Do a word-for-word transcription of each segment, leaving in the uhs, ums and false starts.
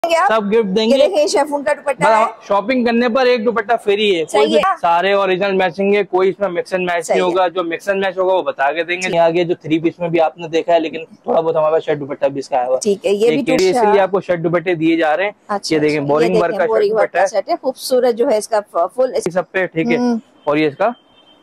सब गिफ्ट देंगे। ये देखिए शेफून का दुपट्टा है। शॉपिंग करने पर एक दुपट्टा फ्री है। कोई भी है? सारे ओरिजिनल मैचिंग है, कोई इसमें मिक्स एंड मैच नहीं होगा। जो मिक्स एंड मैच होगा वो बता के देंगे। आगे जो थ्री पीस में भी आपने देखा है, लेकिन थोड़ा बहुत हमारे पास शर्ट दुपट्टा भी इसका आया हुआ। ठीक है, ये भी इसलिए आपको शर्ट दुपट्टे दिए जा रहे हैं। ये देखें बोरिंग वर्क का शर्ट दुपट्टा है, खूबसूरत जो है इसका फुल सब पे। ठीक है, और ये इसका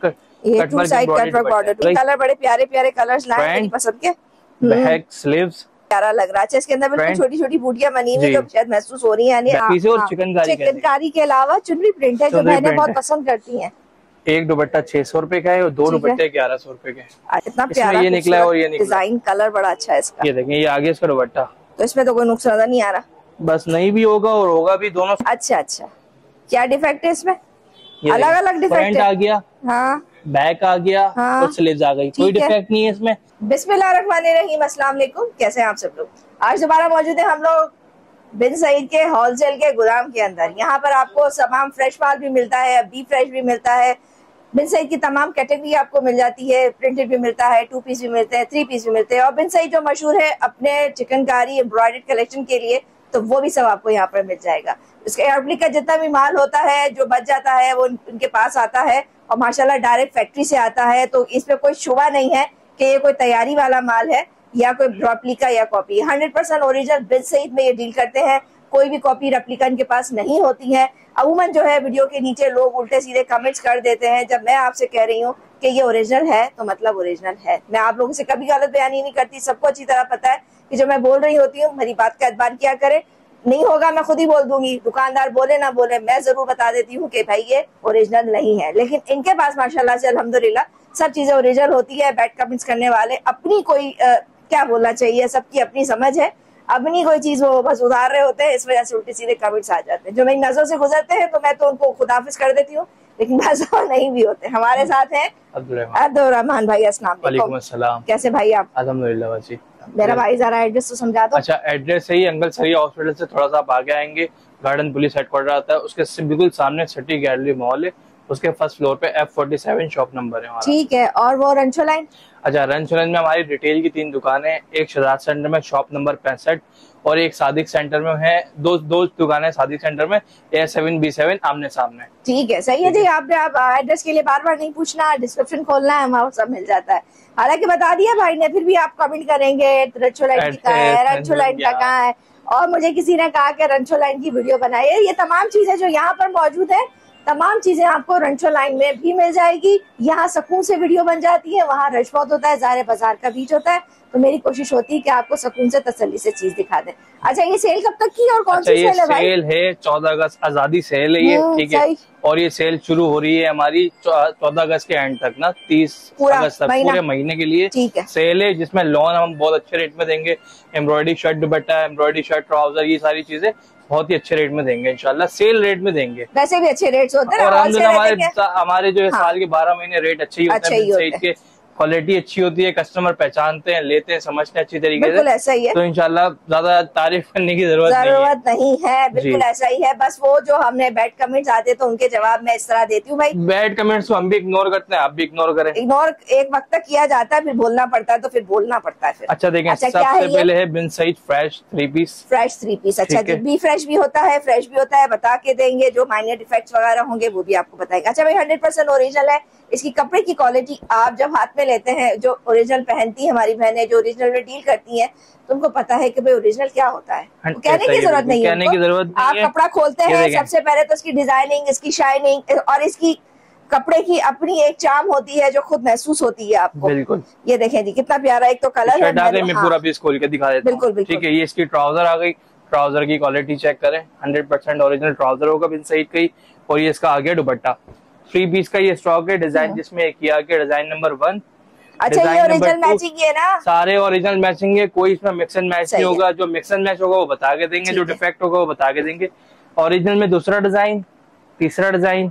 two side cut work border. Colour बड़े प्यारे प्यारे कलर्स लाए मेरी पसंद के। बैक स्लीव्स प्यारा लग रहा है। इसके अंदर बिल्कुल छोटी छोटी बूटियां बनी हुई जो शायद महसूस हो रही है। यानी और चिकनकारी चिकनकारी के अलावा चुनरी प्रिंट है जो बहनें बहुत पसंद करती हैं। एक दुपट्टा छह सौ रूपये का है और दो दुपट्टे ग्यारह सौ रूपये के। इतना प्यारा ये निकला है और ये डिजाइन कलर बड़ा अच्छा है इसका। ये देखें, ये आगे इसका दुपट्टा, तो इसमें तो कोई नुकसान नजर नहीं आ रहा। बस नहीं भी होगा और होगा भी दोनों। अच्छा अच्छा, क्या डिफेक्ट है इसमें? अलग अलग डिफेक्ट आ गया, हाँ बैक आ गया, हाँ, और स्लीव्स आ गई। कोई डिफेक्ट नहीं है इसमें। बिस्मिल्लाहिर्रहमानिर्रहीम, अस्सलाम वालेकुम। कैसे हैं आप सब लोग? आज दोबारा मौजूद है हम लोग बिन सईद के होलसेल के गोदाम के अंदर। यहाँ पर आपको तमाम फ्रेश माल भी मिलता है, बी फ्रेश भी मिलता है। बिन सईद की तमाम कैटेगरी आपको मिल जाती है। प्रिंटेड भी मिलता है, टू पीस भी मिलते हैं, थ्री पीस भी मिलते हैं। और बिन सईद जो मशहूर है अपने चिकनकारी एम्ब्रॉयडर्ड कलेक्शन के लिए, तो वो भी सब आपको यहाँ पर मिल जाएगा। इसके एप्लिक का जितना भी माल होता है जो बच जाता है वो उनके पास आता है और माशाल्लाह डायरेक्ट फैक्ट्री से आता है। तो इसमें कोई शुबा नहीं है कि ये कोई तैयारी वाला माल है या कोई रेप्लिका या copy. Hundred percent original Bin Saeed में ये डील करते हैं। कोई भी कॉपी रेप्लिका इनके पास नहीं होती है। अमूमन जो है वीडियो के नीचे लोग उल्टे सीधे कमेंट्स कर देते हैं। जब मैं आपसे कह रही हूँ कि ये ओरिजिनल है तो मतलब ओरिजिनल है। मैं आप लोगों से कभी गलत बयानी नहीं करती। सबको अच्छी तरह पता है कि जो मैं बोल रही होती हूँ मेरी बात का एतबार किया करे। नहीं होगा मैं खुद ही बोल दूंगी, दुकानदार बोले ना बोले मैं जरूर बता देती हूँ कि भाई ये ओरिजिनल नहीं है। लेकिन इनके पास माशाल्लाह से अल्हम्दुलिल्लाह सब चीजें ओरिजिनल होती है। बैड कमेंट्स करने वाले अपनी कोई आ, क्या बोलना चाहिए, सबकी अपनी समझ है, अपनी कोई चीज वो बस उतार रहे होते हैं, इस वजह से उल्टे सीधे कमेंट्स आ जाते हैं। जो मेरी नजरों से गुजरते हैं तो मैं तो उनको खुदाफिज कर देती हूँ, लेकिन बस नहीं भी होते। हमारे साथ हैं अब्दुल रहमान भाई। अस्सलाम वालेकुम, कैसे भाई आप? अल्हम्दुलिल्लाह बाजी। मेरा भाई जरा एड्रेस तो समझा दो। अच्छा, एड्रेस सही अंकल सरिया हॉस्पिटल से थोड़ा सा आप आगे आएंगे, गार्डन पुलिस हेडक्वार्टर आता है, उसके बिल्कुल सामने सिटी गैलरी मॉल है, उसके फर्स्ट फ्लोर पे F forty seven shop number है हमारा। ठीक है, और वो रंचो लाइन? अच्छा, रंचो लाइन में हमारी रिटेल की तीन दुकानें, एक शहजाद सेंटर में शॉप नंबर पैंसठ और एक सादिक सेंटर में है। दो दो दुकानें सादिक सेंटर में, ए सेवन बी सेवन आमने सामने। ठीक है, सही है जी। आपने आप एड्रेस के लिए बार बार नहीं पूछना, डिस्क्रिप्शन खोलना है, वहाँ सब मिल जाता है। हालांकि बता दिया भाई ने, फिर भी आप कमेंट करेंगे रंचो लाइन कहाँ है, रंचो लाइन का कहाँ है। और मुझे किसी ने कहा कि रंचो लाइन की वीडियो बनाइए। ये तमाम चीजें जो यहाँ पर मौजूद है, तमाम चीजें आपको रंचो लाइन में भी मिल जाएगी। यहाँ सुकून से वीडियो बन जाती है, वहाँ रश बहुत होता है, ज़ाहिर बाजार का बीच होता है। तो मेरी कोशिश होती है कि आपको सुकून से तसल्ली से चीज दिखा दें। अच्छा, ये सेल कब तक की और कौन सी सेल है भाई? सेल है चौदह अगस्त आजादी सेल है ये, ठीक है। और ये सेल शुरू हो रही है हमारी चौदह अगस्त के एंड तक ना, तीस अगस्त तक पूरे महीने के लिए सेल है, जिसमें लोन हम बहुत अच्छे रेट में देंगे। एम्ब्रॉयडरी शर्ट दुपट्टा, एम्ब्रॉयडरी शर्ट ट्राउजर, ये सारी चीजें बहुत ही अच्छे रेट में देंगे इंशाल्लाह। सेल रेट में देंगे, वैसे भी अच्छे रेट्स होते हैं और हमारे हमारे जो है साल के बारह महीने रेट अच्छे ही होते हैं। क्वालिटी अच्छी होती है, कस्टमर पहचानते हैं, लेते हैं, समझते हैं अच्छी तरीके से। ऐसा ही है, तो इंशाल्लाह ज्यादा तारीफ करने की जरूरत जरूरत नहीं है। बिल्कुल ऐसा ही है। बस वो जो हमने बैड कमेंट्स आते तो उनके जवाब मैं इस तरह देती हूँ भाई। बैड कमेंट्स हम भी इग्नोर करते हैं, आप भी इग्नोर करें। इग्नोर एक वक्त तक किया जाता है, फिर बोलना पड़ता है, तो फिर बोलना पड़ता है फिर। अच्छा देखें, अच्छा, सबसे पहले है Bin Saeed fresh three piece. Fresh three piece, अच्छा बी फ्रेश भी होता है, फ्रेश भी होता है, बता के देंगे। जो माइनर डिफेक्ट्स वगैरह होंगे वो भी आपको बताएंगे। अच्छा भाई, हंड्रेड परसेंट ओरिजिनल है। इसकी कपड़े की क्वालिटी आप जब हाथ में लेते हैं, जो ओरिजिनल पहनती है हमारी बहनें, जो ओरिजिनल में डील करती हैं, तो उनको पता है कि भाई ओरिजिनल क्या होता है। तो कहने की जरूरत नहीं है, कहने की जरूरत आप कपड़ा खोलते हैं सबसे पहले तो इसकी डिजाइनिंग, इसकी शाइनिंग और इसकी कपड़े की अपनी एक चार्म होती है जो खुद महसूस होती है आपको। बिल्कुल, ये देखें जी कितना प्यारा एक तो कलर है। मैं पूरा पीस खोल के दिखा देता हूं। बिल्कुल ठीक है, ये इसकी ट्राउजर आ गई। ट्राउजर की क्वालिटी चेक करें, हंड्रेड परसेंट ओरिजिनल ट्राउजर होगा बिन सईद का ही। और ये इसका आ गया दुपट्टा, थ्री पीस का ये स्टॉक है। डिजाइन जिसमें एक किया के डिजाइन नंबर वन। अच्छा, ये ओरिजिनल मैचिंग है ना? सारे ओरिजिनल मैचिंग है, कोई इसमें मिक्स एंड मैच नहीं होगा। जो मिक्स एंड मैच होगा वो बता के देंगे, जो डिफेक्ट होगा वो बता के देंगे। ओरिजिनल में दूसरा डिजाइन, तीसरा डिजाइन,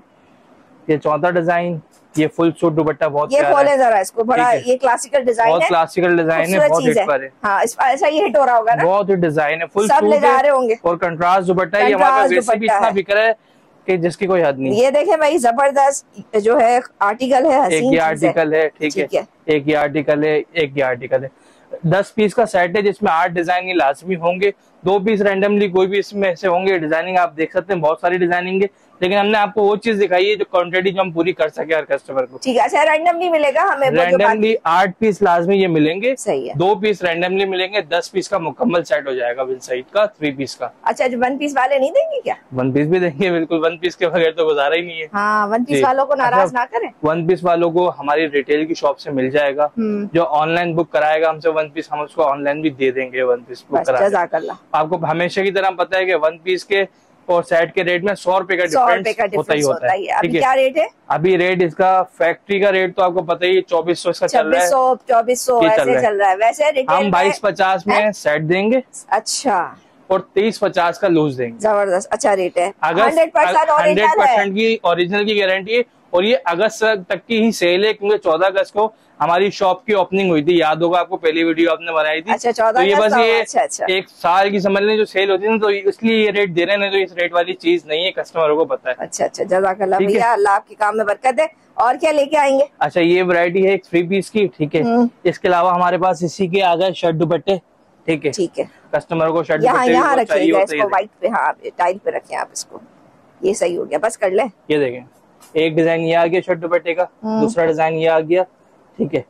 ये चौथा डिजाइन, ये फुल सूट दुपट्टा बहुत ये खोले जरा इसको, बड़ा ये क्लासिकल डिजाइन है, बहुत क्लासिकल डिजाइन है, बहुत हिट पर है। हाँ, ऐसा ही हिट हो रहा होगा ना, बहुत हिट डिजाइन है, फुल सब ले जा रहे होंगे। और कंट्रास्ट दुपट्टा, ये हमारे वैसे भी इतना बिक रहा है कि जिसकी कोई हद नहीं। ये देखें भाई, जबरदस्त जो है आर्टिकल है, एक ये आर्टिकल है, ठीक है, एक ये आर्टिकल है, एक ये आर्टिकल है। दस पीस का सेट है जिसमें आठ डिजाइन लाजमी होंगे। दो पीस रैंडमली कोई भी इसमें ऐसे होंगे। डिजाइनिंग आप देख सकते हैं, बहुत सारी डिजाइनिंग है, लेकिन हमने आपको वो चीज दिखाई है जो क्वांटिटी जो हम पूरी कर सके हर कस्टमर को। ठीक है। अच्छा, रैंडमली मिलेगा हमें? रैंडमली आठ पीस लाजमी ये मिलेंगे। सही है। दो पीस रैंडमली मिलेंगे, दस पीस का मुकम्मल सेट हो जाएगा बिन सईद का थ्री पीस का। अच्छा, जो वन पीस वाले नहीं देंगे क्या? वन पीस भी देंगे, बिल्कुल। वन पीस के बगैर तो गुजारा ही नहीं है। हाँ, वन पीस वालों को नाराज ना करें। वन पीस वालों को हमारी रिटेल की शॉप से मिल जाएगा। जो ऑनलाइन बुक कराएगा हमसे वन पीस, हम उसको ऑनलाइन भी दे देंगे वन पीस बुक कराएगा। आपको हमेशा की तरह पता है कि वन पीस के और सेट के रेट में सौ रुपए का डिफरेंस होता ही होता है। अभी क्या रेट है? अभी रेट इसका फैक्ट्री का रेट तो आपको पता ही है, चौबीस सौ इसका चल रहा है, चौबीस सौ ऐसे चल रहा है। वैसे हम बाईस पचास में सेट देंगे। अच्छा। और तेईस पचास का लूज देंगे। जबरदस्त, अच्छा रेट है। हंड्रेड परसेंट की ओरिजिनल की गारंटी है। और ये अगस्त तक की ही सेल है, क्योंकि चौदह अगस्त को हमारी शॉप की ओपनिंग हुई थी, याद होगा आपको, पहली वीडियो आपने बनाई थी। अच्छा, चौदह तो ये बस ये अच्छा, अच्छा। एक साल की समझ लें जो सेल होती है ना, तो इसलिए ये रेट दे रहे हैं, तो इस रेट वाली चीज नहीं है, कस्टमर को पता है। अच्छा अच्छा, जज़ाकल्लाह भैया, अल्लाह आपके काम में बरकत है। और क्या लेके आएंगे? अच्छा, ये वैरायटी है एक थ्री पीस की, ठीक है। इसके अलावा हमारे पास इसी के आ गए शर्ट दुपट्टे, ठीक है। ठीक है। कस्टमर को शर्ट यहाँ यहाँ रखिएगा इसको, व्हाइट पे, हाँ टाइल पे रखें आप इसको। ये सही हो गया, बस कर ले। ये देखें, एक डिजाइन ये आ गया शर्ट दुपट्टे का, दूसरा डिजाइन ये आ गया, ठीक है।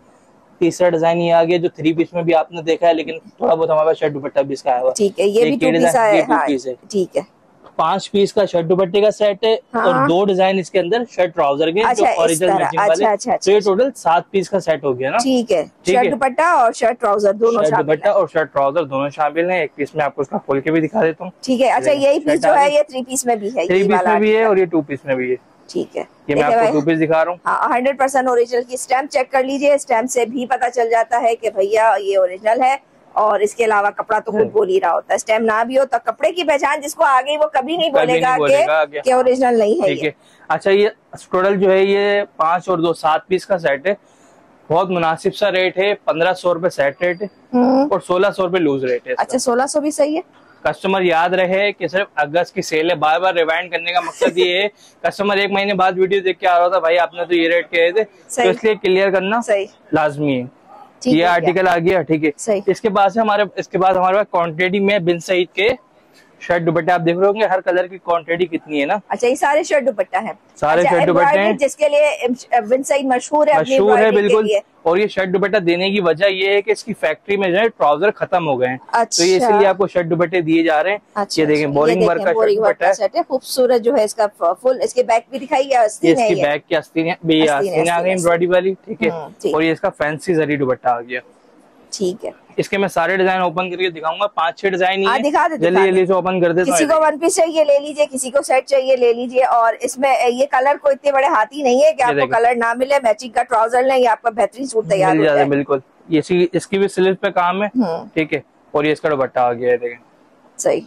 तीसरा डिजाइन ये आ गया जो थ्री पीस में भी आपने देखा है, लेकिन थोड़ा बहुत हमारे पास शर्ट दुपट्टा भी इसका आया हुआ। ठीक है, ये भी टू पीस है। हाँ, ठीक है। पांच पीस का शर्ट दुपट्टे का सेट है। हाँ। और दो डिजाइन इसके अंदर शर्ट ट्राउजर के, अच्छा, जो ओरिजिनल मैचिंग वाले। अच्छा, अच्छा, तो ये टोटल सात पीस का सेट हो गया ना। ठीक है, शर्ट दुपट्टा और शर्ट ट्राउजर दोनों शर्ट दुपट्टा और शर्ट ट्राउजर दोनों शामिल हैं। एक पीस में आपको इसका खोल के भी दिखा देता हूँ। ठीक है। अच्छा, यही पीस जो है ये थ्री पीस में भी है, थ्री पीस में भी है और ये टू पीस में भी है। ठीक है, ये मैं आपको टू पीस दिखा रहा हूँ। हाँ, हंड्रेड परसेंट ओरिजिनल की स्टैम्प चेक कर लीजिए। स्टैम्प से भी पता चल जाता है कि भैया ये ओरिजिनल है। और इसके अलावा कपड़ा तो खुद बोल ही रहा होता है। स्टैम्प ना भी हो तो कपड़े की पहचान जिसको आ गई वो कभी नहीं बोलेगा कि ओरिजिनल नहीं है। ठीक है। अच्छा, ये टोटल जो है ये पांच और दो सात पीस का सेट है। बहुत मुनासिब सा रेट है, पंद्रह सौ रूपये सेट रेट है और सोलह सौ रूपये लूज रेट है। अच्छा, सोलह सौ भी सही है। कस्टमर याद रहे कि सिर्फ अगस्त की सेल है, बार बार रिवाइंड करने का मकसद ये है। कस्टमर एक महीने बाद वीडियो देख के आ रहा था, भाई आपने तो ये रेट कहे थे, तो इसलिए क्लियर करना सही लाजमी है। ये आर्टिकल आ गया, ठीक है। इसके बाद से हमारे इसके बाद हमारे पास क्वांटिटी में बिन सईद के शर्ट दुपट्टे आप देख रहे होंगे, हर कलर की क्वांटिटी कितनी है ना। अच्छा, ये सारे शर्ट दुपट्टा है? सारे अच्छा, शर्ट दुपट्टे हैं, जिसके लिए बिन सईद मशहूर है, मशहूर है बिल्कुल। और ये शर्ट दुपट्टा देने की वजह ये है कि इसकी फैक्ट्री में जो है ट्राउजर खत्म हो गए हैं। अच्छा। तो ये इसलिए आपको शर्ट दुपट्टे दिए जा रहे हैं। अच्छा, ये देखें, बोरिंग वर्क का शर्ट दुपट्टा है, खूबसूरत जो है इसका फुल। इसके बैक भी दिखाई है, इसकी बैक की आस्तीन आ गई एम्ब्रॉयडरी वाली, ठीक है। और ये इसका फैंसी जरी दुपट्टा आ गया, ठीक है। इसके मैं सारे डिजाइन ओपन करके दिखाऊंगा, पांच छह डिजाइन ही है। दिखा दे, जल्दी जल्दी से ओपन कर दे। किसी को वन पीस चाहिए ले लीजिए, किसी को सेट चाहिए ले लीजिए। और इसमें ये कलर को इतने बड़े हाथी नहीं है कि आपको कलर ना मिले, मैचिंग का ट्राउजर लें, ये आपका बेहतरीन सूट तैयार हो जाए। बिल्कुल, ये इसकी भी स्लीव पे काम है, ठीक है। और ये इसका दुपट्टा आ गया है, देखें, सही,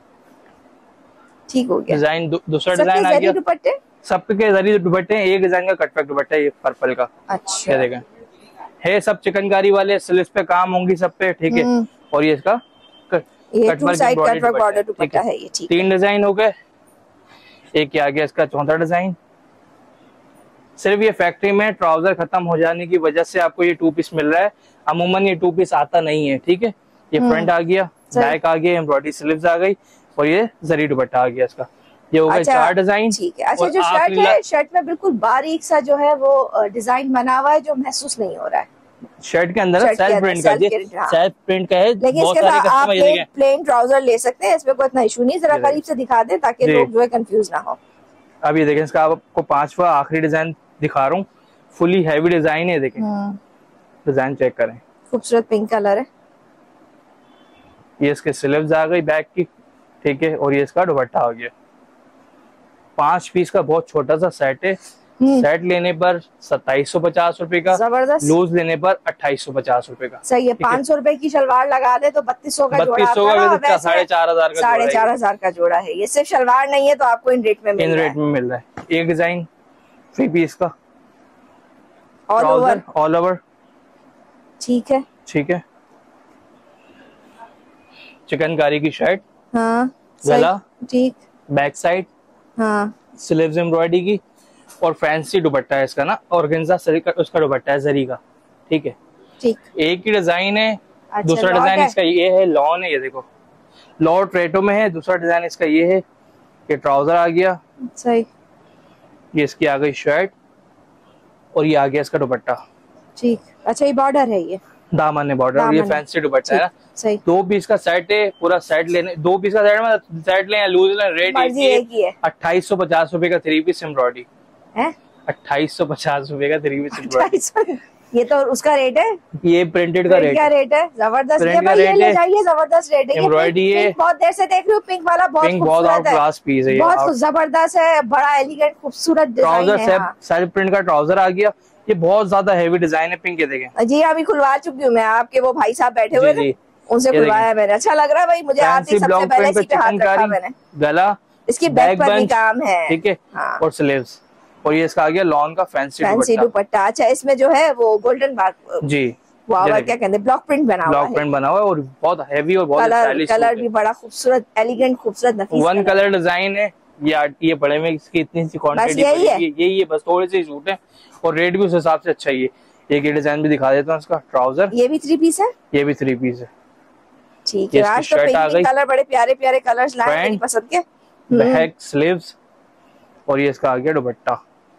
ठीक हो गया। डिजाइन दूसरा डिजाइन आ गया, दुपट्टे सबके जरिए दुपट्टे। एक डिजाइन का कटवर्क दुपट्टा है, ये पर्पल का। अच्छा, देखें, है सब चिकनकारी वाले, स्लीव्स पे काम होंगी सब पे, ठीक है। और ये इसका बॉर्डर दुपट्टा है, ये ठीक। तीन डिजाइन हो गए, एक आ गया इसका चौथा डिजाइन। सिर्फ ये फैक्ट्री में ट्राउजर खत्म हो जाने की वजह से आपको ये टू पीस मिल रहा है। अमूमन ये टू पीस आता नहीं है, ठीक है। ये फ्रंट आ गया, बैक आ गया, एम्ब्रॉयडरी स्लीव्स आ गई और ये जरी दुपट्टा आ गया इसका। ये हो गए चार डिजाइन, ठीक है। अच्छा, जो शर्ट है, शर्ट में बिल्कुल बारीक सा जो है वो डिजाइन बना हुआ है जो महसूस नहीं हो रहा है। शर्ट के अंदर सेल्फ प्रिंट का, सेल्फ प्रिंट का है। लेकिन इसके साथ आप प्लेन ट्राउजर ले सकते हैं, इसमें कोई इतना इशू नहीं। जरा करीब से दिखा दें ताकि लोग जो है कंफ्यूज ना हो। अब ये देखें, इसका आपको पांचवा आखिरी डिजाइन दिखा रहा हूँ, फुली हैवी डिजाइन है। देखें, डिजाइन चेक करें, खूबसूरत पिंक कलर है। ये इसके स्लीव्स आ गई बैक की, ठीक है। और ये इसका दुपट्टा आ गया। पांच पीस का बहुत छोटा सा सेट है। सेट लेने पर सत्ताईस सौ पचास रूपये का, जबरदस्त। लूज लेने पर अट्ठाईस सौ पचास रूपये का। सही है। पाँच सौ रूपये की शलवार लगा दे तो बत्तीस सौ का बत्तीस सौ का साढ़े चार हजार का साढ़े चार हजार का जोड़ा है। ये सिर्फ शलवार नहीं है तो आपको इन रेट में इन रेट में मिल रहा है। एक डिजाइन थ्री पीस का, ऑल ओवर ऑल ओवर, ठीक है, ठीक है। चिकनकारी की शर्ट, हाँ, गला, ठीक, बैक साइड, हाँ, स्लीव्स एम्ब्रॉयडरी की और फैंसी दुपट्टा है इसका ना, ऑर्गेन्जा उसका दुपट्टा है जरी का, ठीक है। ठीक, एक ही डिजाइन है। अच्छा, दूसरा डिजाइन इसका ये है, लॉन है, ये देखो लॉट रेटो में है। दूसरा डिजाइन इसका ये है कि ट्राउजर आ गया, सही, ये इसकी आ गई शर्ट और ये आ गया इसका दुपट्टा। ठीक, अच्छा ये बॉर्डर है, ये दामन है बॉर्डर और ये फैंसी दुपट्टा है ना। सही, दो पीस का सेट है, पूरा सेट लेने, दो पीस का सेट में सेट लें या लूज लें, रेट एक ही है। अट्ठाईस सौ पचास रुपए का थ्री पीस एम्ब्रॉयडरी है, अट्ठाईस सौ पचास रुपए का थ्री पीस एम्ब्रॉयडरी। ये तो उसका रेट है, ये प्रिंटेड का रेट, क्या रेट है? जबरदस्त, ये भाई ये ले जाइए, जबरदस्त रेट है। एम्ब्रॉयडरी है, बहुत देर से देख रही हूँ, पिंक वाला बहुत बहुत क्लास पीस है, बहुत जबरदस्त है, बड़ा एलिगेंट खूबसूरत ट्राउजर है, सेल्फ प्रिंट का ट्राउजर आ गया। ये बहुत ज्यादा हेवी डिजाइन है, पिंक के देखें जी। अभी खुलवा चुकी हूँ मैं, आपके वो भाई साहब बैठे हुए थे, उनसे खुलवाया मैंने, अच्छा लग रहा है भाई मुझे। आती सबसे पहले इसी पे हाथ रखा मैंने। गला, इसकी बैक पर भी काम है, ठीक है, और स्लीव्स, और ये इसका आ गया लॉन का फैंसी फैंसी दुपट्टा। अच्छा, इसमें जो है वो गोल्डन बार जी, वाह क्या कहते हैं, ब्लॉक प्रिंट बना हुआ है, ब्लॉक प्रिंट बना हुआ है और बहुत हेवी और बहुत स्टाइलिश, कलर भी बड़ा खूबसूरत, एलिगेंट, खूबसूरत, नफीस वन कलर डिजाइन है। ये ये बड़े में इसकी इतनी सी क्वांटिटी यही है, यही है, बस थोड़े से सूट है और रेट भी उस हिसाब से अच्छा ही है। एक ये डिजाइन भी दिखा देता हूँ इसका, ट्राउजर, ये भी थ्री पीस है, ये भी थ्री पीस है, ठीक है। आज तो पिंक कलर, बड़े प्यारे प्यारे कलर्स लाए मेरी पसंद के। बैक, स्लीव्स और ये इसका आ गया दुपट्टा।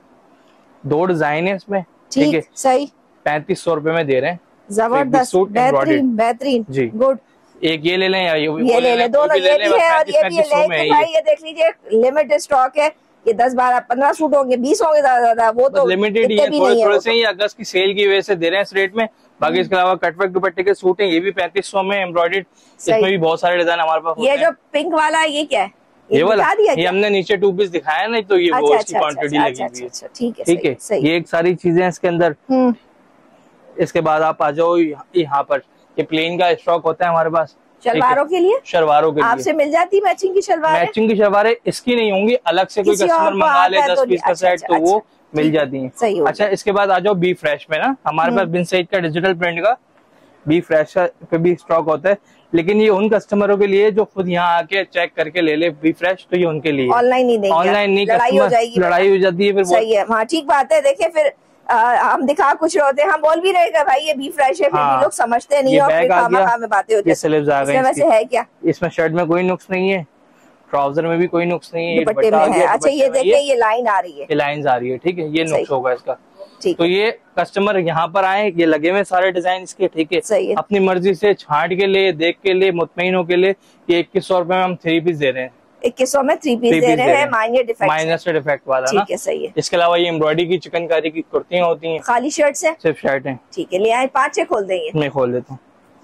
दो डिजाइन है इसमें, ठीक है, सही, पैंतीस सौ रुपए में दे रहे हैं, जबरदस्त, बेहतरीन बेहतरीन जी, गुड। एक ये ले लें या ये, ये ले लें, दोनों, ये भी है और ये भी है। भाई ये देख लीजिए, लिमिटेड स्टॉक है, ये दस बारह पंद्रह सूट होंगे, बीस होंगे ज्यादा ज्यादा, वो तो लिमिटेड ही है, थोड़े थोड़े से ही अगस्त की सेल की वजह से दे रहे हैं इस रेट में। बाकी इसके अलावा कटवर्क दुपट्टे के सूट हैं, ये भी पैंतीस सौ में एम्ब्रॉयडर्ड, इसमें भी बहुत सारे डिजाइन हमारे पास। ये जो पिंक वाला है ये क्या है? ये वाला, ये हमने नीचे टू पीस दिखाया नहीं तो ये वो इसकी क्वांटिटी लगी हुई है, ठीक है, ठीक है। ये एक सारी चीजें इसके अंदर। इसके बाद आप आ जाओ यहाँ पर, ये प्लेन का स्टॉक होता है हमारे पास शलवारों के लिए, शलवारों के लिए आपसे मिल जाती है मैचिंग की शलवार, मैचिंग की शलवारें इसकी नहीं होंगी, अलग से कोई कस्टमर मंगा ले दस पीस का सेट तो वो मिल जाती है। अच्छा, इसके बाद आ जाओ बी फ्रेश में ना, हमारे पास बिन सईद का डिजिटल प्रिंट का बी फ्रेश पे भी स्टॉक होता है, लेकिन ये उन कस्टमरों के लिए जो खुद यहाँ आके चेक करके ले ले बी फ्रेश, तो ये उनके लिए, ऑनलाइन नहीं देंगे, ऑनलाइन नहीं, लड़ाई हो जाएगी, लड़ाई हो जाती है फिर। सही है, हाँ ठीक बात है। देखिए फिर आ, हम दिखा कुछ होते हैं, हम बोल भी रहेगा भाई ये बी फ्रेश है, फिर भी लोग समझते नहीं और फिर खामा में बातें होती है। वैसे है क्या, इसमें शर्ट में कोई नुक्स नहीं है, ट्राउजर में भी कोई नुक्स नहीं है, दुपट्टे में है। अच्छा ये देखिए, ये लाइन आ रही है, ये लाइन आ रही है, ठीक है, ये नुक्स होगा इसका। तो ये कस्टमर यहाँ पर आए, ये लगे हुए सारे डिजाइन इसके, ठीक है, अपनी मर्जी से छांट के लिए, देख के लिए, मुतमईन हो के लिए, ये इक्कीस सौ रुपए में हम थ्री पीस दे रहे हैं, इक्कीस सौ में थ्री पीस दे रहे हैं, माइनस डिफेक्ट वाला, ठीक है, सही है। इसके अलावा ये एम्ब्रॉयडरी की चिकनकारी की कुर्तियां होती हैं, खाली शर्ट है, सिर्फ शर्ट है, ठीक है। ले आए, पाँच छह खोल देंगे, मैं खोल देता हूँ।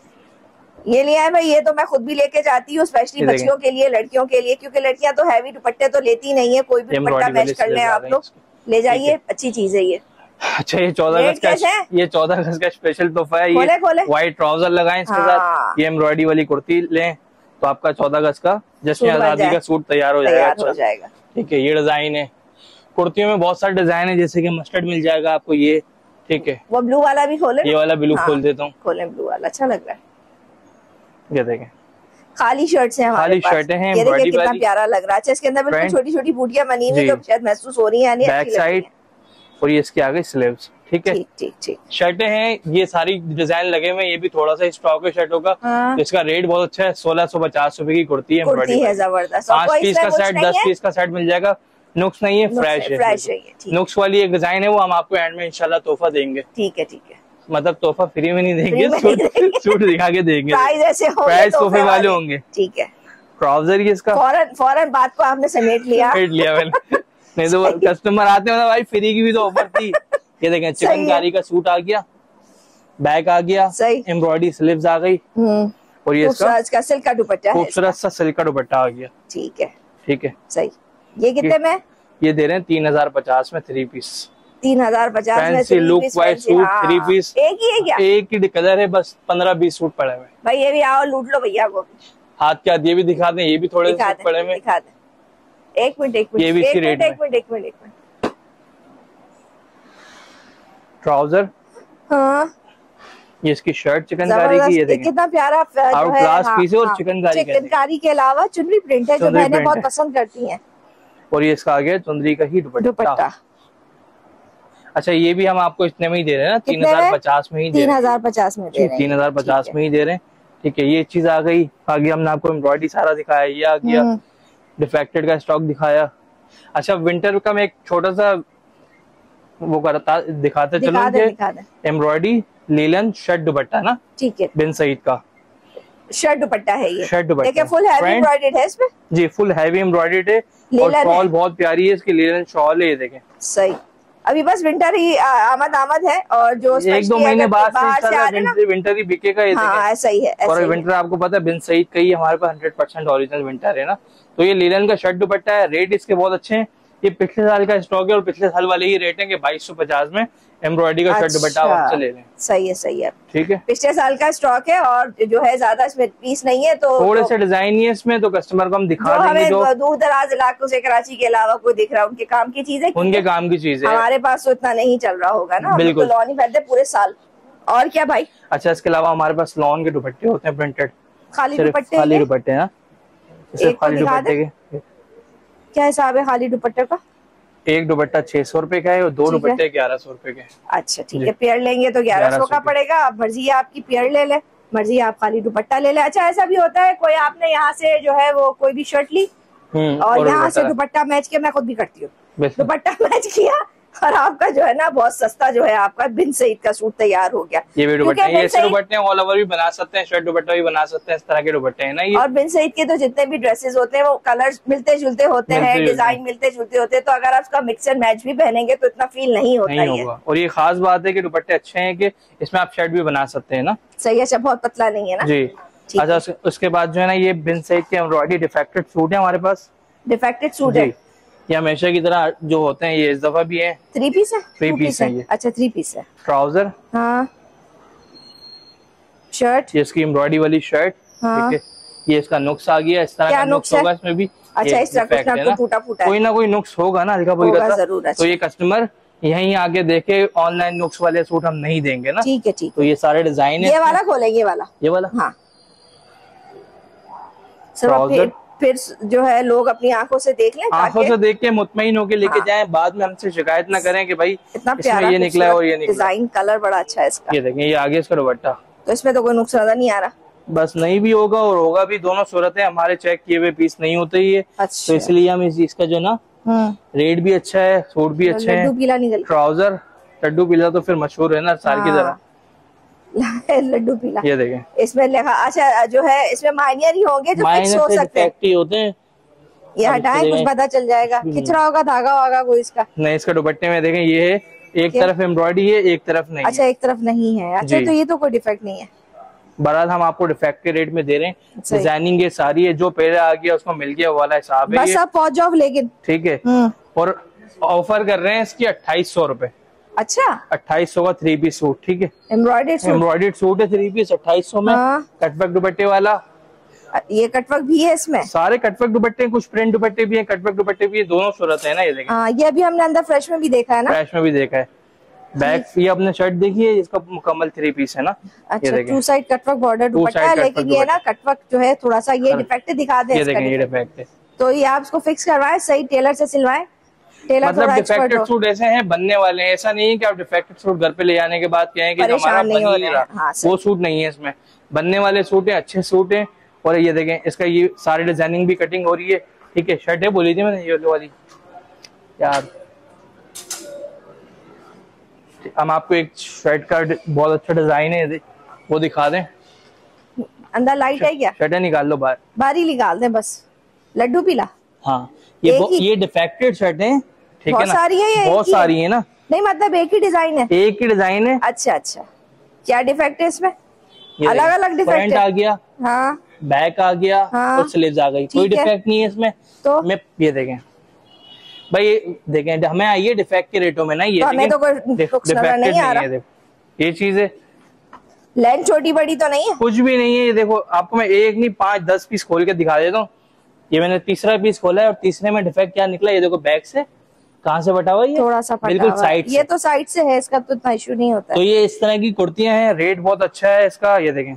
ये लिया है भाई, ये तो मैं खुद भी लेके जाती हूँ, स्पेशली बच्चियों के लिए, लड़कियों के लिए, क्योंकि लड़कियां तो हैवी दुपट्टे तो लेती नहीं है, कोई भी दुपट्टा मैच कर ले आप लोग, ले जाइए, अच्छी चीज है ये। अच्छा, ये चौदह गज का, ये चौदह गज का स्पेशल तोहफा है, ये व्हाइट ट्राउजर लगाएं इसके साथ, ये एम्ब्रॉयडरी वाली कुर्ती लें तो आपका चौदह गज का जश्न आजादी का सूट तैयार हो जाएगा, अच्छा जाएगा, ठीक है। ये डिजाइन है, कुर्तियों में बहुत सारे डिजाइन है, जैसे कि मस्टर्ड मिल जाएगा आपको ये, ठीक है। वो ब्लू वाला भी खोले, ये वाला ब्लू खोल देता हूँ, खोले ब्लू वाला, अच्छा लग रहा है। ये देखें, खाली शर्ट है, खाली शर्ट है, ये देखिए कितना प्यारा लग रहा है। अच्छा, इसके अंदर बिल्कुल छोटी छोटी बूटियां बनी हुई, तो शायद महसूस हो रही है, बैक साइड, और ये इसके आगे स्लीव्स, ठीक है, ठीक ठीक। शर्टें हैं, ये सारी डिजाइन लगे हुए, ये भी थोड़ा सा स्टॉक है शर्टों का, हाँ। तो इसका रेट बहुत अच्छा है, सोलह सौ पचास रूपये की कुर्ती है, कुर्ती है जबरदस्त, पांच पीस का सेट, दस पीस का सेट मिल जाएगा, नुक्स नहीं है, फ्रेश है, फ्रेश है। नुक्स वाली एक डिजाइन है, वो हम आपको एंड में इंशाल्लाह तोहफा देंगे, ठीक है, ठीक है, मतलब तोहफा फ्री में नहीं देंगे, सूट सूट दिखा के देंगे, प्राइस तोहफे वाले होंगे, ठीक है। ट्राउजर ये इसका, फौरन फौरन बात को आपने समेट लिया, समेट लिया मैंने, नहीं तो कस्टमर आते हैं भाई फ्री की भी तो ऑफर थी। ये देखें, चिकनकारी का सूट आ गया, बैग आ गया, एम्ब्रॉयडरी स्लीव्स आ गई, और ये इसका सिल्क का दुपट्टा, खूबसूरत सा सिल्क का दुपट्टा आ गया, ठीक है, ठीक है, सही। ये कितने में? ये दे रहे हैं तीन हजार पचास में थ्री पीस, तीन हजार पचास में look wise suit three piece, एक ही है क्या? एक ही कलर है, बस पंद्रह बीस सूट पड़े हुए भाई, ये भी आओ लूट लो भैया को, हाथ के हाथ ये भी दिखा दें, ये भी थोड़े सूट पड़े हुए, दिखा दें। एक मिनट एक मिनट, ये भी इसी रेट में, एक मिनट एक मिनट एक मिनट। ट्राउजर, हाँ, ये इसकी शर्ट चिकनकारी की, ये देखिए कितना प्यारा आउट क्लास पीस है, और चिकनकारी चिकनकारी के अलावा चुनरी प्रिंट है, जो बहनें बहुत पसंद करती हैं, और ये इसका आगे चुनरी का ही दुपट्टा। अच्छा, ये भी हम आपको इतने में ही दे रहे हैं ना, तीन हजार पचास में ही, तीन हजार पचास में दे रहे हैं, तीन हजार पचास में ही दे रहे हैं, ठीक है, ये चीज आ गई। आगे हमने आपको एम्ब्रॉयडरी सारा दिखाया, ये आ गया, डिफेक्टेड का स्टॉक दिखाया। अच्छा, विंटर का मैं एक छोटा सा वो करता दिखाते चलो, एम्ब्रॉयडरी लीलन शर्ट दुपट्टा ना, ठीक है, बिन सईद का शर्ट दुपट्टा है ये, शर्ट दुपट्टा देखिए फुल हैवी एम्ब्रॉयडर्ड है इसमें जी, फुल हैवी एम्ब्रॉयडर्ड है और शॉल बहुत प्यारी है इसकी, लीलन शॉल है ये देखें। सही, अभी बस विंटर ही आमद आमद है और जो एक दो महीने बाद से विंटर ही बिकेगा ये। हाँ, ऐसा ही है, ऐसा और विंटर आपको पता है बिन सईद का ही हमारे पास हंड्रेड परसेंट ओरिजिनल विंटर है ना। तो ये लीलन का शर्ट दुपट्टा है, रेट इसके बहुत अच्छे हैं। ये पिछले साल का स्टॉक है और पिछले साल वाले ही रेट है कि बाईस सौ पचास में एम्ब्रॉयडरी का शर्ट दुपट्टा आप हमसे ले लें। सही है, सही है, ठीक है, पिछले साल का स्टॉक है और जो है ज्यादा इसमें पीस नहीं है, तो थोड़े से डिजाइन ही है इसमें, तो कस्टमर को हम दिखा देंगे जो दूर दराज इलाकों से, कराची के अलावा कोई दिख रहा है, उनके काम की चीज है, उनके काम की चीज है, हमारे पास तो इतना नहीं चल रहा होगा ना, बिल्कुल लॉन ही पहनते पूरे साल। और क्या भाई? अच्छा, इसके अलावा हमारे पास लॉन के दुपट्टे होते हैं प्रिंटेड, खाली दुपट्टे, खाली दुपट्टे हैं, खाली दुपट्टे के क्या हिसाब है खाली दुपट्टे का? एक दुपट्टा छह सौ रुपए का है और दो दुपट्टे ग्यारह सौ रुपए के। अच्छा, ठीक है, पेयर लेंगे तो ग्यारह सौ का पड़ेगा। अब मर्जी है आपकी, पेयर ले ले, मर्जी आप खाली दुपट्टा ले ले। अच्छा, ऐसा भी होता है कोई आपने यहाँ से जो है वो कोई भी शर्ट ली और यहाँ से दुपट्टा मैच किया, मैं खुद भी करती हूँ, दुपट्टा मैच किया और आपका जो है ना बहुत सस्ता जो है आपका बिन सईद का सूट तैयार हो गया। ये भी दुपट्टे, ये ऐसे दुपट्टे ऑल ओवर भी बना सकते हैं, शर्ट दुपट्टा भी बना सकते हैं, इस तरह के दुपट्टे हैं ना ये। और बिन सईद के तो जितने भी ड्रेसेस होते हैं वो कलर्स मिलते जुलते होते हैं, डिजाइन मिलते जुलते होते हैं, तो अगर आप उसका मिक्स एंड मैच भी पहनेंगे तो इतना फील नहीं होता नहीं होगा। और ये खास बात है कि दुपट्टे अच्छे हैं कि इसमें आप शर्ट भी बना सकते हैं ना। सही, अच्छा, बहुत पतला नहीं है ना जी। अच्छा, उसके बाद जो है ना ये बिन सईद के एम्ब्रॉयडरी डिफेक्टेड सूट है हमारे पास, डिफेक्टेड सूट है ये हमेशा की तरह जो होते हैं, ये इस दफा भी है थ्री पीस है, थ्री पीस है ये। अच्छा, थ्री पीस है, ट्राउजर, हाँ, शर्ट, ये इसकी एम्ब्रॉयडरी वाली शर्ट, हाँ, ठीक है, ये इसका नुक्स आ गया, इस तरह का नुक्स होगा इसमें भी। अच्छा, इस तरह कुछ टूटा फूटा कोई ना कोई नुक्स होगा ना, हल्का फुल्का, तो ये कस्टमर यहीं आके देखे, ऑनलाइन नुक्स वाले सूट हम नहीं देंगे ना। ठीक है, ठीक, तो ये सारे डिजाइन है। ये वाला खोलेंगे, ये वाला, ये वाला, हाँ, ट्राउजर, फिर जो है लोग अपनी आंखों से देख लें, आंखों से देख के मुतमईन होके लेके जाएं, बाद में हमसे शिकायत ना करें कि भाई इतना प्यारा ये निकला है और ये निकला। डिजाइन कलर बड़ा अच्छा है इसका, ये देखें, ये आगे इसका दुपट्टा, तो इसमें तो कोई नुकसान नजर नहीं आ रहा। बस नहीं भी होगा और होगा भी, दोनों सूरत है, हमारे चेक किए हुए पीस नहीं होते ये। अच्छा। तो इसलिए हम इस इसका जो ना रेट भी अच्छा है, सूट भी अच्छे हैं, ट्राउजर लड्डू पीला तो फिर मशहूर है ना साल की तरह, लड्डू पीला, ये देखें इसमें लिखा। अच्छा, जो है इसमें माइनर ही होंगे जो फिक्स हो सकते हैं, होते हैं, ये हटाएं कुछ पता चल जाएगा, खिंच रहा होगा धागा होगा कोई इसका। नहीं, इसका दुपट्टे में देखें ये है, एक तरफ एम्ब्रॉयडरी है, एक तरफ नहीं। अच्छा, एक तरफ नहीं है, अच्छा, तो ये तो कोई डिफेक्ट नहीं है। बहरहाल हम आपको डिफेक्ट के रेट में दे रहे हैं, डिजाइनिंग ये सारी है, जो पहले आ गया उसको मिल गया वाला हिसाब है, बस आप पहुंच जाओ लेकिन, ठीक है। और ऑफर कर रहे हैं इसकी अट्ठाईस सौ रूपये। अच्छा, अट्ठाईस सौ का थ्री पीस सूट, ठीक है, एम्ब्रॉयडर्ड एम्ब्रॉयडर्ड सूट है, थ्री पीस अट्ठाईस सौ में, कटवर्क दुपट्टे वाला। ये कटवर्क भी है इसमें, सारे कटवर्क दुपट्टे, कुछ प्रिंट दुपट्टे भी हैं, कटवर्क दुपट्टे भी है, दोनों सूरत है ना। ये देखिए, ये अभी हमने अंदर फ्रेश में भी देखा है ना, फ्रेश में भी देखा है। बैक ये अपने शर्ट देखिए, इसका मुकम्मल थ्री पीस है ना। अच्छा, टू साइड कटवर्क बॉर्डर दुपट्टा है, लेकिन ये ना कटवर्क जो है थोड़ा सा ये डिफेक्ट दिखा दे, ये देखें, ये डिफेक्ट है, तो ये आप इसको फिक्स करवाएं, सही टेलर से सिलवाएं। टेलर मतलब डिफेक्टेड सूट ऐसे हैं बनने वाले हैं, ऐसा नहीं है कि आप डिफेक्टेड सूट घर पे ले जाने के बाद कहें कि हमारा बन ही नहीं रहा, वो सूट नहीं है, इसमें बनने वाले सूट है, अच्छे सूट है। और ये देखें, इसका ये सारी डिजाइनिंग भी कटिंग हो रही है, ठीक है। शर्ट है, बोली थी मैंने ये वाली यार, हम आपको एक शर्ट का बहुत अच्छा डिजाइन है वो दिखा दें। अंदर लाइट है क्या? शर्ट निकाल लो बाहर, बाहर ही निकाल दें बस। लड्डू पीला, हाँ, ये ये डिफेक्टेड शर्ट है, ठीक है ना, सारी है, बहुत सारी है ना, नहीं मतलब एक ही डिजाइन है, एक ही डिजाइन है। अच्छा अच्छा, क्या डिफेक्ट है इसमें? अलग अलग डिफेक्ट आ गया, हाँ, बैक आ गया, हाँ, और स्लीव्स आ गई, कोई डिफेक्ट नहीं है इसमें। तो मैं ये देखें भाई, ये देखें हमें आइए डिफेक्ट के रेटों में ना, ये तो हमें तो कोई डिफेक्टेड नहीं आ रहा, ये चीज है। लेंथ छोटी बड़ी तो नहीं है, कुछ भी नहीं है। ये देखो, आपको मैं एक नहीं पांच दस पीस खोल के दिखा देता हूँ। ये मैंने तीसरा पीस खोला है और तीसरे में डिफेक्ट क्या निकला, ये देखो बैक से कहाँ से बटा हुआ है, थोड़ा सा बिल्कुल साइड से। ये तो साइड से है, इसका तो इतना इशू नहीं होता है। तो ये इस तरह की कुर्तियां हैं, रेट बहुत अच्छा है इसका, ये देखें।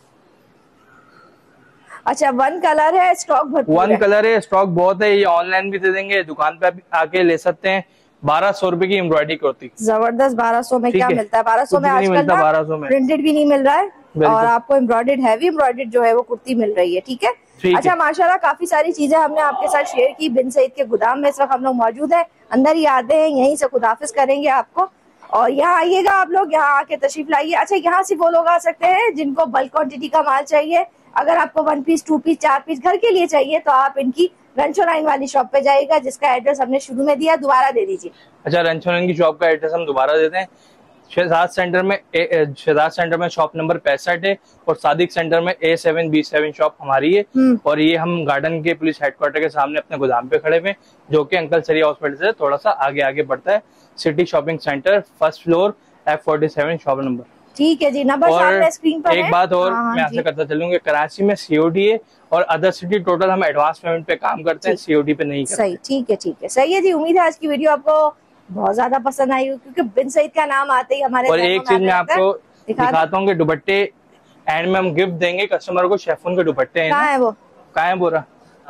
अच्छा, वन कलर है, स्टॉक भरपूर वन कलर है, स्टॉक बहुत है। ये ऑनलाइन भी दे देंगे, दुकान पे आके ले सकते हैं। बारह सौ रुपए की एम्ब्रॉयडरी कुर्ती, जबरदस्त। बारह सौ में क्या मिलता है? बारह सौ में आजकल बारह सौ में प्रिंटेड भी नहीं मिल रहा है, और आपको एम्ब्रॉयडर्ड हैवी एम्ब्रॉयडर्ड जो है वो कुर्ती मिल रही है। ठीक है, अच्छा माशाल्लाह काफी सारी चीजें हमने आपके साथ शेयर की। बिन सईद के गोदाम में इस वक्त हम लोग मौजूद हैं, अंदर ही आते हैं, यहीं से खुदाफिज करेंगे आपको। और यहाँ आइएगा आप लोग, यहाँ आके तशरीफ लाइए। अच्छा, यहाँ सिर्फ वो लोग आ सकते हैं जिनको बल्क क्वांटिटी का माल चाहिए। अगर आपको वन पीस, टू पीस, चार पीस घर के लिए चाहिए तो आप इनकी रंचो लाइन वाली शॉप पे जाइएगा, जिसका एड्रेस हमने शुरू में दिया, दोबारा दे दीजिए। अच्छा, रंचो लाइन की शॉप का एड्रेस हम दोबारा देते हैं। शहजाद सेंटर में शहजाद सेंटर में शॉप नंबर पैंसठ है और सादिक सेंटर में A seven B seven shop हमारी है। और ये हम गार्डन के पुलिस हेडक्वार्टर के सामने अपने गोदाम पे खड़े हुए, जो कि अंकल सरिया हॉस्पिटल से थोड़ा सा आगे आगे बढ़ता है। City shopping centre, first floor, F forty seven shop number. ठीक है जी, नंबर सामने स्क्रीन पर है। एक बात और मैं आपसे करता चलूंगा, कराची में सीओडी है और अदर सिटी टोटल हम एडवांस पेमेंट पे काम करते हैं, सीओडी पे नहीं करते। सही, ठीक है, ठीक है, सही है जी। उम्मीद है आज की वीडियो आपको बहुत ज्यादा पसंद आई, क्योंकि बिन सईद का नाम आते ही हमारे। और एक चीज मैं आपको दिखाता हूँ कि दुपट्टे एंड में हम गिफ्ट देंगे कस्टमर को। शेफून के दुपट्टे हैं। कहाँ है वो? कहाँ है बोरा?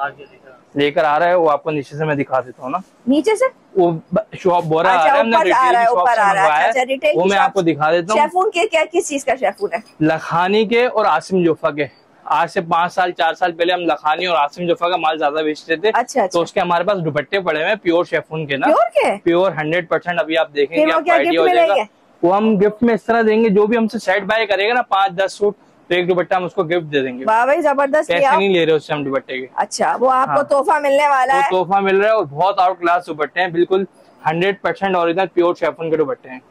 लेकर आ रहा है वो, आपको नीचे से मैं दिखा देता हूँ ना। नीचे से वो शॉप बोरा आ रहा है, हमने रिटेल की शॉप से मंगवाया है, वो मैं आपको दिखा देता हूँ। शेफून के क्या, किस चीज का शेफून है? लखानी के और आसिम जोफा के। आज से पाँच साल चार साल पहले हम लखानी और आसिम जोफा का माल ज्यादा बेचते थे। अच्छा, अच्छा। तो उसके हमारे पास दुपट्टे पड़े हुए हैं प्योर शेफून के ना, प्योर के प्योर हंड्रेड परसेंट। अभी आप देखेंगे आपको आइडिया हो जाएगा। वो हम गिफ्ट में इस तरह देंगे, जो भी हमसे सेट बाय करेगा ना पाँच दस सूट, तो एक दुपट्टा हम उसको गिफ्ट दे देंगे। वाह भाई, जबरदस्त। पैसे नहीं ले रहे उससे हम दुपट्टे के। अच्छा, वो आपको तोहफा मिलने वाला है। तोहफा मिल रहा है और बहुत आउट क्लास दुपट्टे हैं, बिल्कुल hundred percent original pure chiffon के दुपट्टे हैं।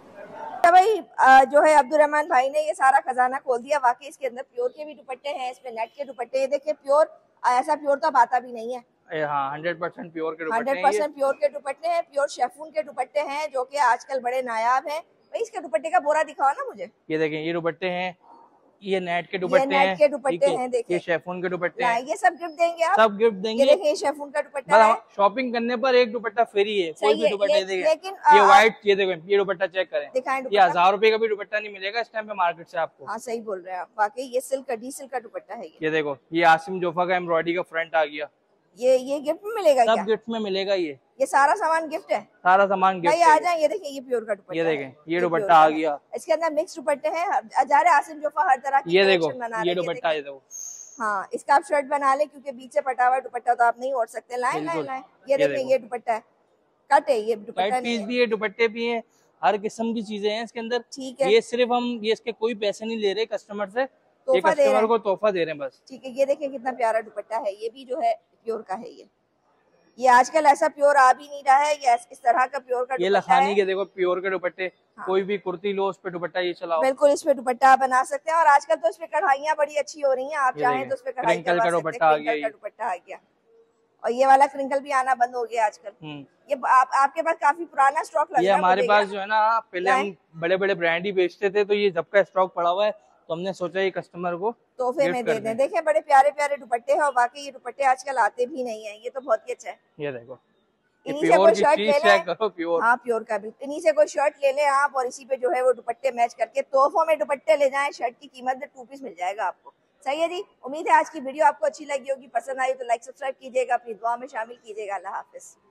भाई जो है अब्दुल रहमान भाई ने ये सारा खजाना खोल दिया। वाकई इसके अंदर प्योर के भी दुपट्टे हैं, इसमें नेट के दुपट्टे। ये देखिए प्योर, ऐसा प्योर तो आता भी नहीं है। हाँ, हंड्रेड परसेंट प्योर के दुपट्टे, हंड्रेड परसेंट प्योर के दुपट्टे हैं, प्योर शेफून के दुपट्टे हैं, जो कि आजकल बड़े नायाब हैं। भाई इसके दुपट्टे का बोरा दिखाओ ना मुझे। ये देखें, ये दुपट्टे हैं, ये नेट के दुपट्टे हैं, के दुपट्टे हैं, देखिए ये शेफून के दुपट्टे हैं। ये सब गिफ्ट देंगे आप? सब गिफ्ट देंगे। ये देखिए शेफून का दुपट्टा है। शॉपिंग करने पर एक दुपट्टा फ्री है, कोई भी दुपट्टे देंगे। लेकिन ये व्हाइट, ये देखो ये दुपट्टा चेक करें, दिखाएं। ये हजार रुपए का भी दुपट्टा नहीं मिलेगा इस टाइम पे मार्केट से आपको। हाँ सही बोल रहे हैं आप, वाकई ये सिल्क का, डी सिल्क का दुपट्टा है। ये देखो, ये आसिम जोफा का एम्ब्रॉयडरी का फ्रंट आ गया। ये ये गिफ्ट में मिलेगा? सब गिफ्ट में मिलेगा। ये ये सारा सामान गिफ्ट है, सारा सामान गिफ्ट है। आ जाए, ये देखिए ये प्योर का दुपट्टा। ये देखें, ये दुपट्टा आ गया। इसके अंदर मिक्स दुपट्टे हैं, हजारे आसिम जोफा हर तरह की। ये देखो, ये दुपट्टा, ये देखो। हाँ, इसका आप शर्ट बना ले, क्योंकि बीच से पटा हुआ दुपट्टा तो आप नहीं ओढ़ सकते। लाए लाए लाए, ये देखिए ये दुपट्टा है, कट है, ये दुपट्टा पीस भी है, दुपट्टे भी है, हर किस्म की चीजें हैं इसके अंदर। ठीक है, ये सिर्फ हम ये इसके कोई पैसे नहीं ले रहे कस्टमर से, ये कस्टमर को तोहफा दे रहे हैं बस। ठीक है, ये देखिए कितना प्यारा दुपट्टा है, ये भी जो है प्योर का है। ये ये आजकल ऐसा प्योर आ भी नहीं रहा है, ये इस तरह का प्योर का। ये लखानी के देखो प्योर के दुपट्टे। हाँ। कोई भी कुर्ती लो उस पे दुपट्टा ये चलाओ, बिल्कुल इस पे दुपट्टा बना सकते हैं। और आजकल तो इस पे कढ़ाइयाँ बड़ी अच्छी हो रही हैं, आप चाहें तो उस पे कढ़ाई करवा सकते हैं। दुपट्टा आ गया, और ये वाला क्रिंकल भी आना बंद हो गया आजकल। ये आप, आपके पास काफी पुराना स्टॉक लग रहा है। ये हमारे पास जो है ना, पहले हम बड़े बड़े ब्रांड ही बेचते थे, तो ये जब का स्टॉक पड़ा हुआ है तो हमने सोचा ये कस्टमर को तोहफे में दे दें। देखें बड़े प्यारे प्यारे दुपट्टे हैं, और बाकी ये दुपट्टे आजकल आते भी नहीं है, ये तो बहुत ही अच्छा है। ये देखो, इन्हीं से कोई शर्ट ले लें। प्योर। हाँ प्योर का भी, इन्हीं से कोई शर्ट ले लें आप, और इसी पे जो है वो दुपट्टे मैच करके तोहफों में दुपट्टे ले जाएं। शर्ट की कीमत में टू पीस मिल जाएगा आपको। सही है जी, उम्मीद है आज की वीडियो आपको अच्छी लगी होगी, पसंद आई तो लाइक सब्सक्राइब कीजिएगा, अपनी दुआ में शामिल कीजिएगा। अल्लाह हाफिज।